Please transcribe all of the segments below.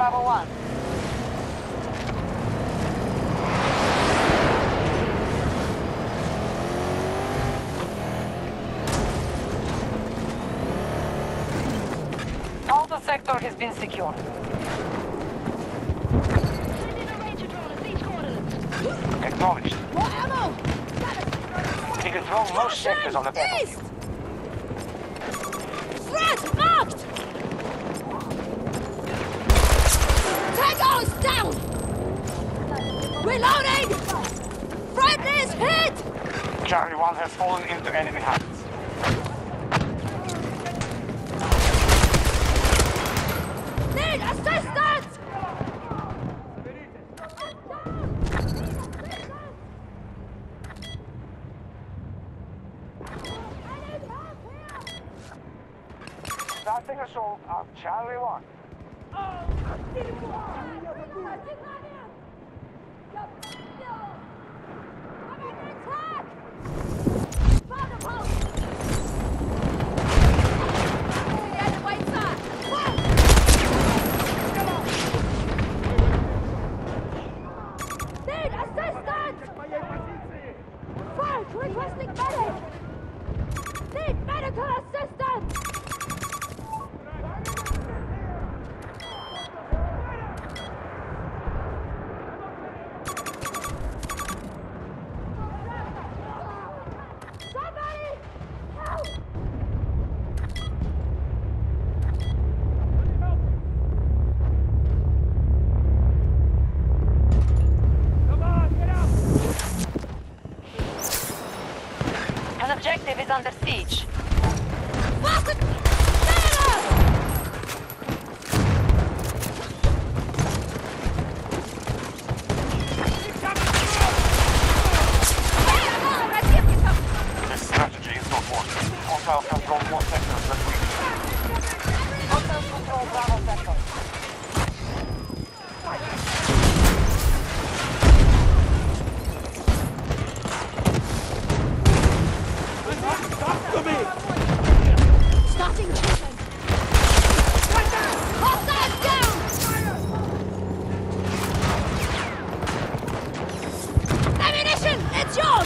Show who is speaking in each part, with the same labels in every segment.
Speaker 1: Bravo 1. Alpha sector has been secured.
Speaker 2: Acknowledged.
Speaker 3: More ammo!
Speaker 2: We control most sectors on the battlefield.
Speaker 3: Threat marked! Tango's down! Reloading! Friendly is hit!
Speaker 2: Charlie 1 has fallen into enemy hands.
Speaker 3: Need assistance!
Speaker 2: Starting assault on Charlie 1.
Speaker 3: Requesting medic! Need medical assistance! Somebody help!
Speaker 4: Come on, get out!
Speaker 1: An objective is under siege.
Speaker 3: Fasten!
Speaker 2: This strategy is not working. Hostiles control more sectors than we.
Speaker 1: Hostiles control Bravo sector.
Speaker 3: Starting treatment! Hostiles down! Ammunition! It's yours!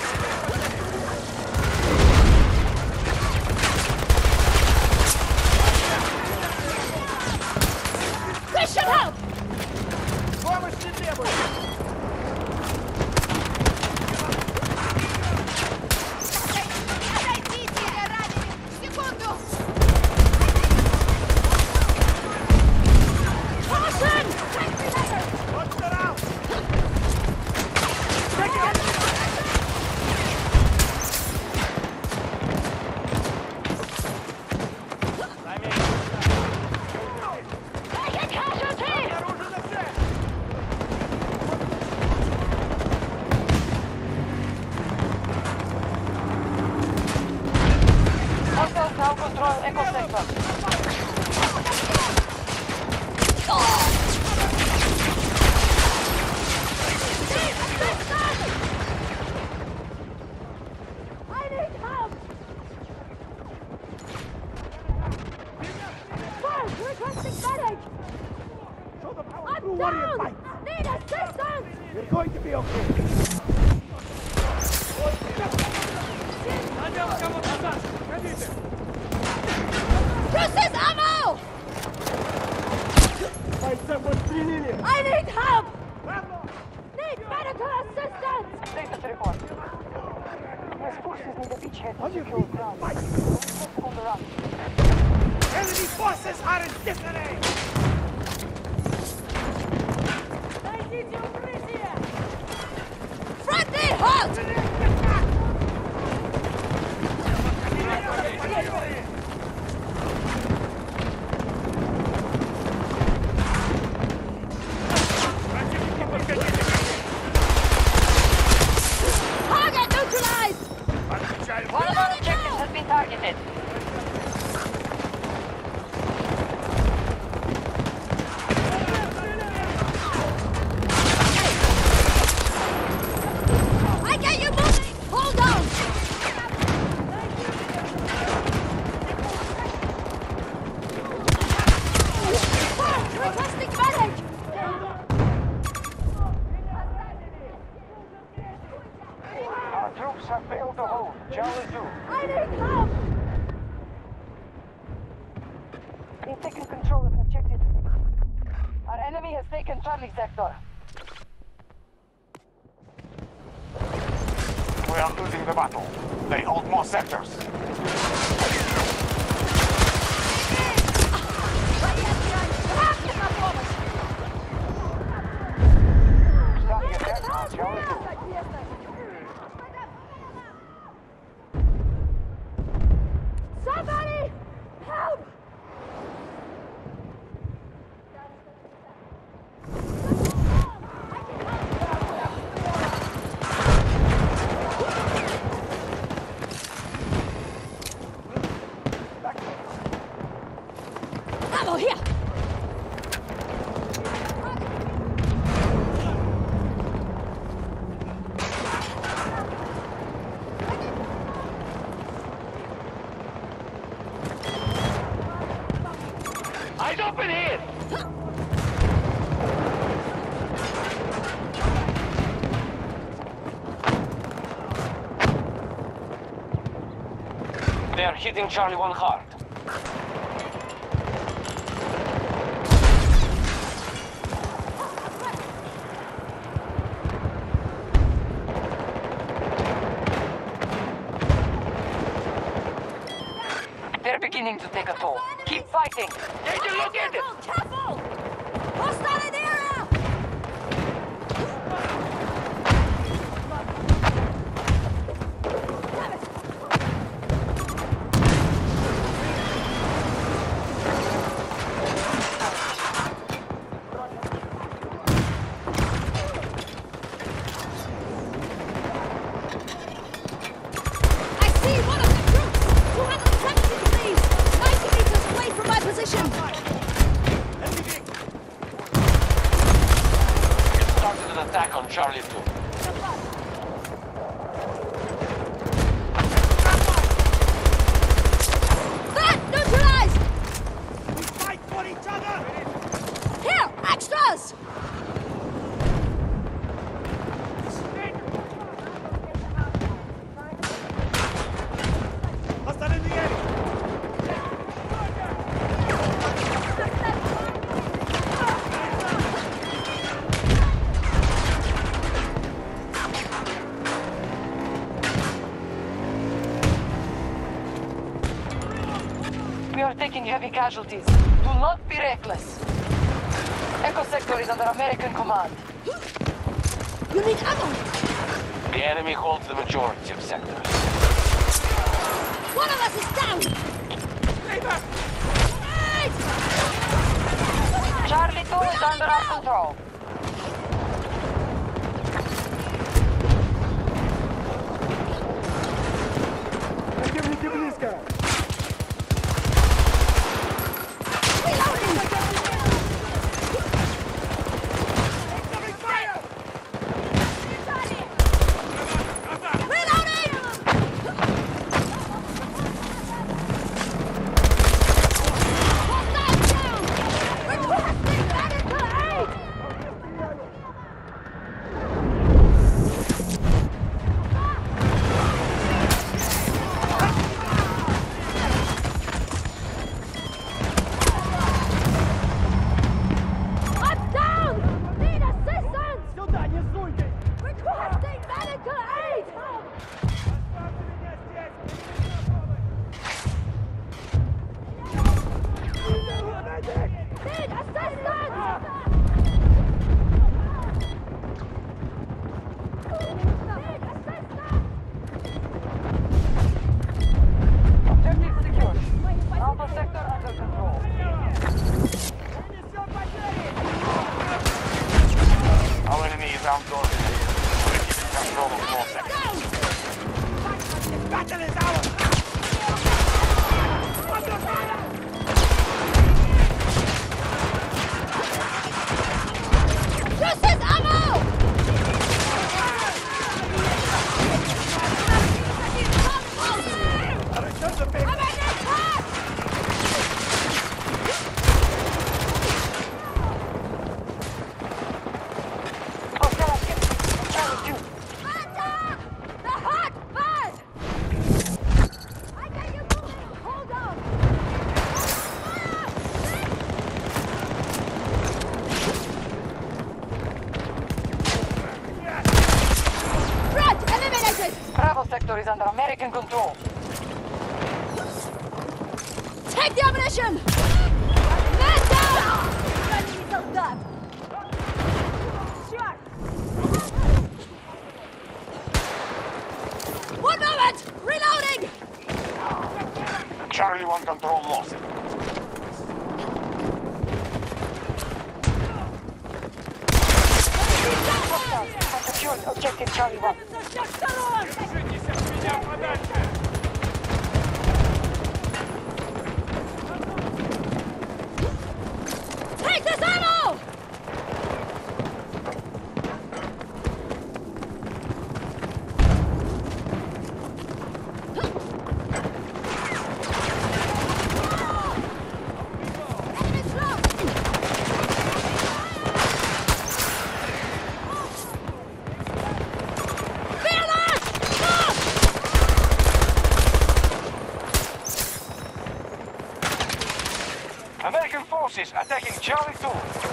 Speaker 3: This should help! Caution! Take a casualty!
Speaker 1: Hostiles now control Echo sector.
Speaker 3: I need help! Fire! Requesting medic! I'm down! Need assistance!
Speaker 4: You're going to be okay.
Speaker 3: Crucis ammo! I need help! Need medical assistance!
Speaker 1: Status report. US forces need a beachhead to secure ground. On the run.
Speaker 4: Enemy forces are in disarray!
Speaker 3: Friendly halt! Target neutralized!
Speaker 1: One of our objectives has been targeted.
Speaker 2: troops have failed to hold Charlie 2.
Speaker 3: I need help!
Speaker 1: We've taken control of an objective. Our enemy has taken Charlie sector.
Speaker 2: We are losing the battle. They hold more sectors. Starting attack on Charlie 2.
Speaker 3: Somebody! Help! Ammo here!
Speaker 2: Eyes open here! They are hitting Charlie 1 hard. They're beginning to take a toll. Keep fighting! Take a look at it!
Speaker 3: Careful! Hostile in the area! Damn it! I see one of the troops! 270 degrees! 90 meters away from my position!
Speaker 2: Started an attack on Charlie 2.
Speaker 3: That neutralized!
Speaker 4: We fight for each other!
Speaker 3: Here, extras!
Speaker 4: Hostile in the area!
Speaker 1: We are taking heavy casualties. Do not be reckless. Echo sector is under American command.
Speaker 3: You need ammo!
Speaker 2: The enemy holds the majority of sectors.
Speaker 3: One of us is down!
Speaker 4: Neighbor!
Speaker 3: Right!
Speaker 1: Charlie 2 is under our control.
Speaker 4: Противники близко!
Speaker 3: Reloading!
Speaker 4: Fire!
Speaker 3: Reloading! Hostile down! Requesting medical aid!
Speaker 1: Bravo sector is under American control.
Speaker 3: Take the ammunition! Man down! Friendly soldat! Sure! One moment! Reloading!
Speaker 4: Charlie 1 control lost.
Speaker 1: Hostiles have secured objective Charlie 1.
Speaker 4: Держитесь от меня подальше!
Speaker 3: Take this ammo! Enemy slow! Fearless! Stop!
Speaker 4: American forces attacking Charlie 2.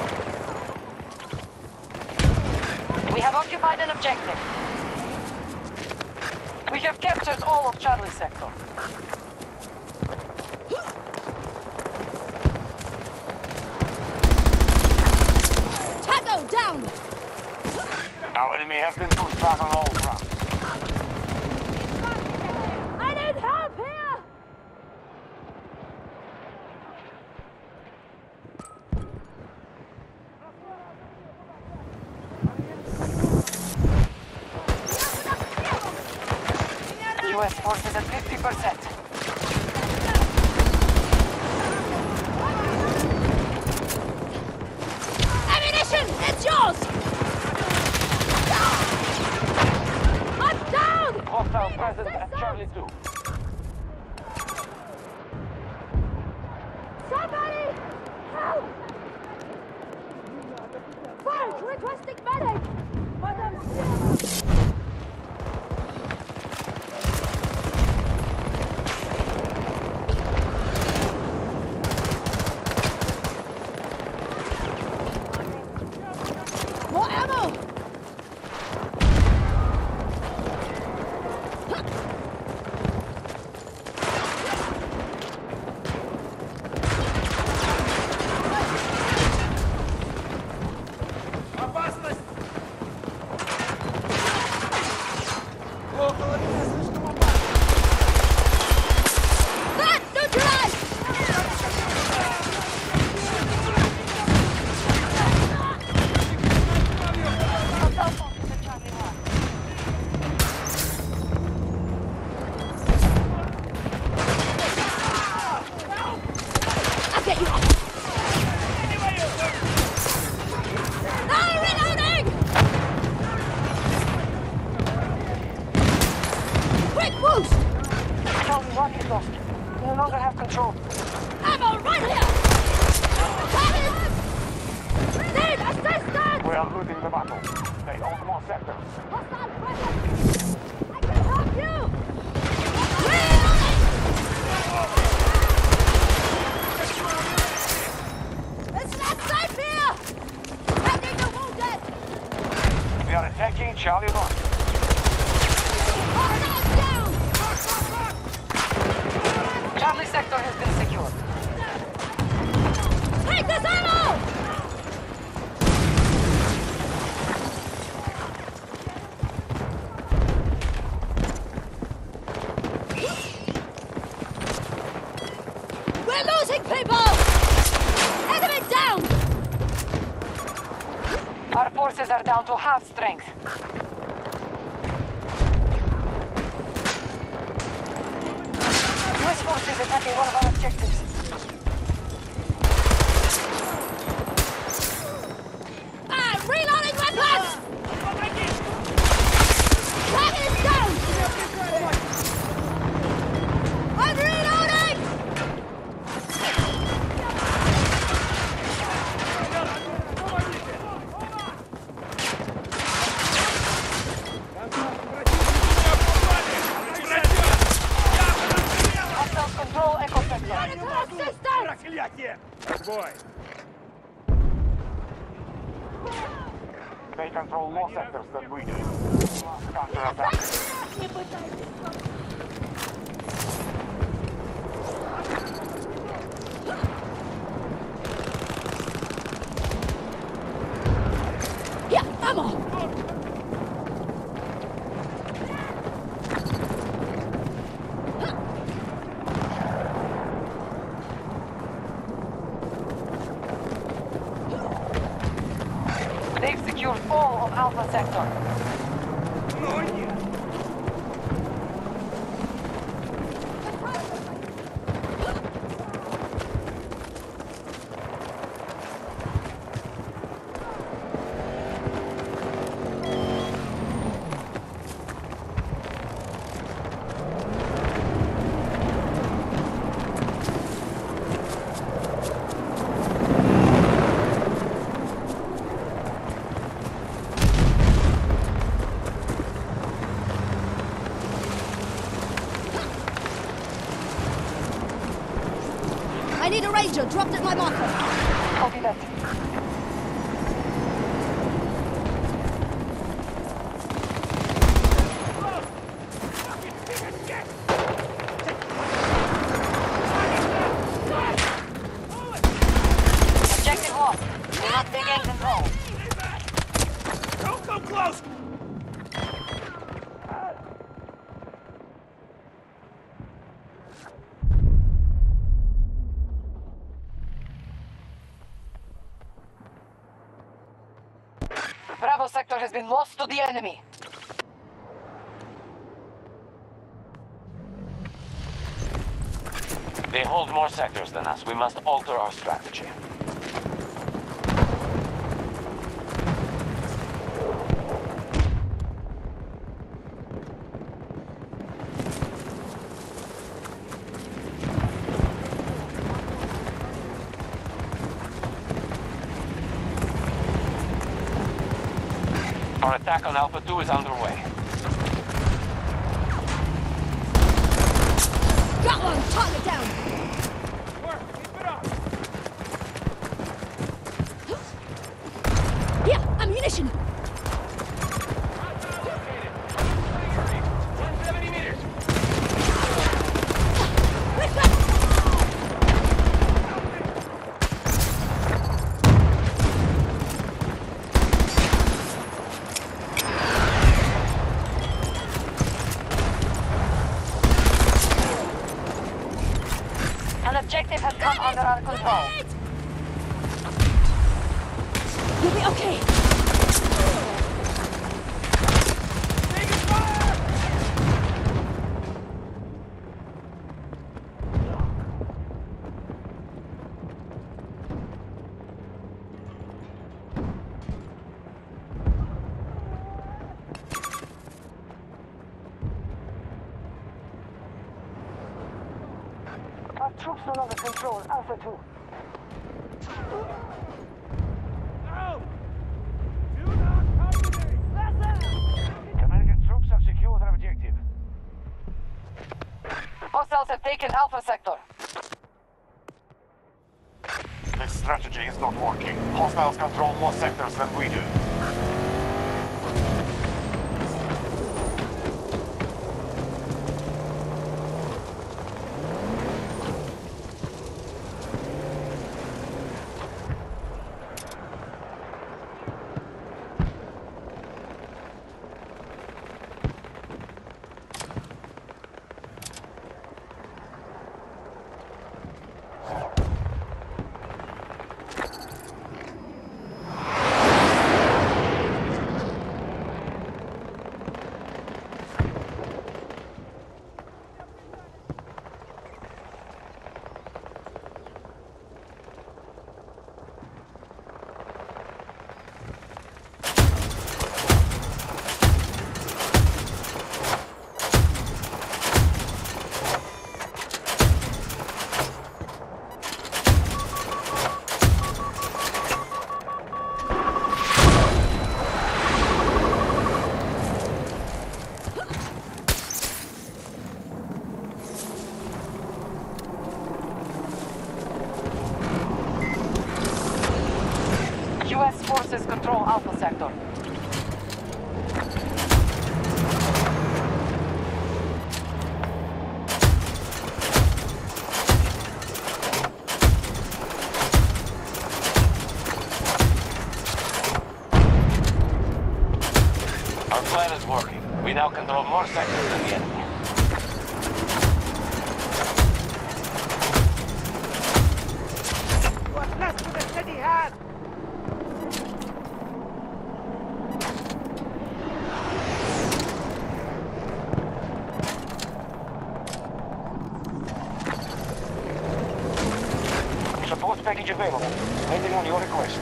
Speaker 1: We have occupied an objective. We have captured all of Charlie sector.
Speaker 3: Tango down!
Speaker 4: Our enemy has been pushed back on all fronts.
Speaker 3: I need help here!
Speaker 1: US forces at 50%.
Speaker 3: Ammunition! It's yours! I'm down!
Speaker 4: Hostile presence at Charlie 2.
Speaker 3: Somebody! Help! Fire! Requesting medic! Madame Sierra! More ammo!
Speaker 4: Опасность! Около меня слишком опасно!
Speaker 3: That! Neutralized!
Speaker 1: Hostile forces at Charlie 1.
Speaker 3: I'll get you! No! Reloading! Quick boost!
Speaker 1: Charlie 1 is lost. We no longer have control.
Speaker 3: Ammo right here! Target! Need assistance!
Speaker 4: We are losing the battle. They hold more sectors.
Speaker 3: Hostile presence! I can help you! Reloading! It's not safe here! Taking the wounded!
Speaker 4: We are attacking Charlie 1.
Speaker 3: Hostiles down!
Speaker 1: Charlie sector has been secured.
Speaker 3: Take this ammo! We're losing people! Enemy down!
Speaker 1: Our forces are down to half strength. US forces attacking one of our objectives.
Speaker 3: Reloading weapons! Target is down! I'm reloading!
Speaker 1: Hostiles control Echo sector.
Speaker 3: Assistance!
Speaker 4: Проклятие! Бой! They control more sectors than we do. Counterattack.
Speaker 1: Alpha sector.
Speaker 3: I need a ranger dropped at my marker.
Speaker 1: Copy that. Objective lost. Do not regain control.
Speaker 4: Don't come close!
Speaker 1: Bravo sector has been lost to the enemy.
Speaker 2: They hold more sectors than us. We must alter our strategy. Our attack on Alpha 2 is underway.
Speaker 3: Got one! Target down!
Speaker 4: Keep it up!
Speaker 3: Here! Ammunition!
Speaker 2: 170 meters.
Speaker 3: Quick, quick!
Speaker 1: An objective has come under our control.
Speaker 3: You'll be okay!
Speaker 1: Our troops no longer control Alpha 2.
Speaker 4: No! Do not come to me!
Speaker 2: American troops have secured our objective.
Speaker 1: Hostiles have taken Alpha sector.
Speaker 2: This strategy is not working. Hostiles control more sectors than we do.
Speaker 1: US forces control Alpha sector.
Speaker 2: Our plan is working. We now control more sectors than the enemy.
Speaker 4: What's left of the city had?
Speaker 5: package available. Waiting on your request.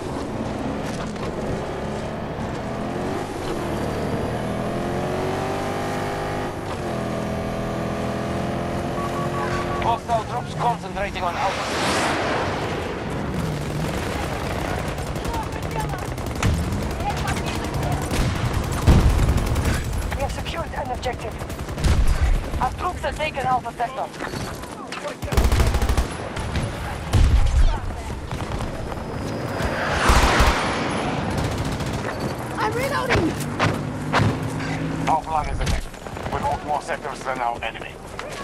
Speaker 2: Hostile troops concentrating on Alpha.
Speaker 1: We have secured an objective. Our troops have taken Alpha Sector.
Speaker 3: I'm reloading!
Speaker 5: Our plan is effective. We hold more sectors than our enemy.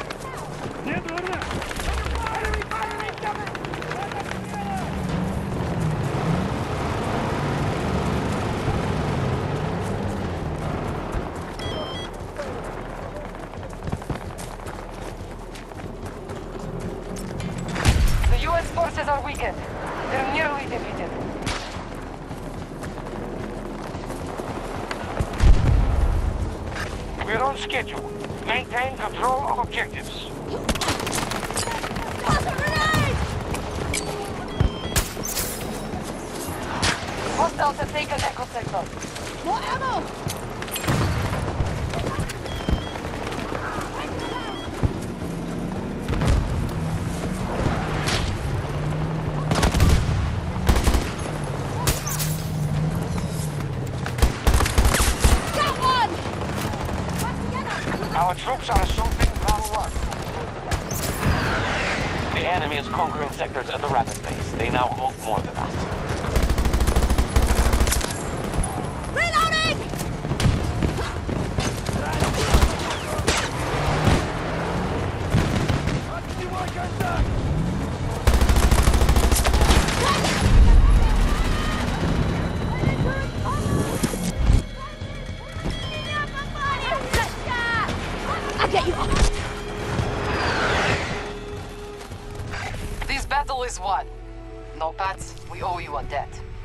Speaker 1: The U.S. forces are weakened. They're nearly defeated.
Speaker 5: We're on schedule. Maintain control of objectives.
Speaker 3: Toss a grenade!
Speaker 1: Hostiles have taken Echo Sector.
Speaker 3: More ammo! Got one!
Speaker 5: Our troops are assaulting Bravo 1.
Speaker 2: The enemy is conquering sectors at a rapid pace. They now hold more than us.
Speaker 3: Reloading! I'll get you off.
Speaker 1: This battle is won. No, Pats, we owe you a debt.